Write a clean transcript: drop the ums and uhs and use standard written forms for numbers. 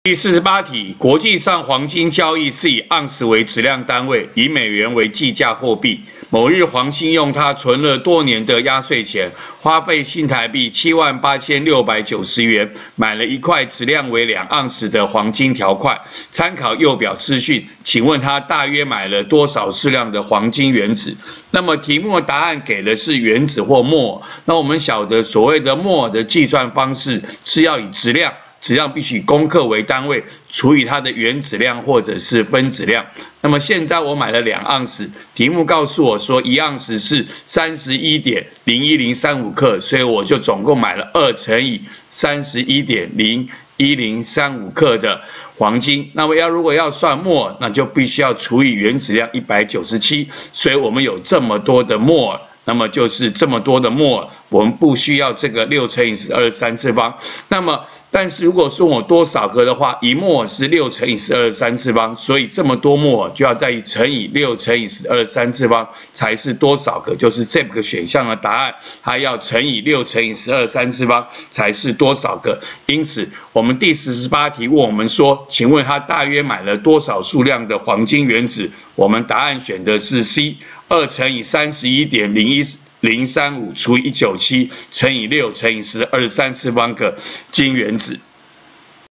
第48题，国际上黄金交易是以盎司为质量单位，以美元为计价货币。某日，黄兴用他存了多年的压岁钱，花费新台币78690元，买了一块质量为2盎司的黄金条块。参考右表资讯，请问他大约买了多少适量的黄金原子？那么题目的答案给的是原子或摩尔。那我们晓得所谓的摩尔的计算方式是要以质量必须以公克为单位，除以它的原子量或者是分子量。那么现在我买了2盎司，题目告诉我说1盎司是31.01035克，所以我就总共买了2乘以31.01035克的黄金。那么如果要算摩尔，那就必须要除以原子量197，所以我们有这么多的摩尔。那么就是这么多的摩尔，我们不需要这个6乘以10^2三次方。那么，但是如果说我多少个的话，1摩尔是6乘以10^2三次方，所以这么多摩尔就要再乘以6乘以10^2三次方才是多少个？就是这个选项的答案，它要乘以6乘以10^2三次方才是多少个？因此，我们第48题问我们说，请问他大约买了多少数量的黄金原子？我们答案选的是 C。2乘以31.01035除以197乘以6乘以10^2三次方个金原子。